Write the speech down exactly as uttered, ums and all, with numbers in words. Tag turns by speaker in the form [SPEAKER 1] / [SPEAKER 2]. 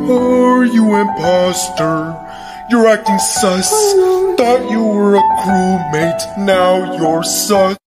[SPEAKER 1] Are you imposter? You're acting sus. Thought you were a crewmate, now you're sus.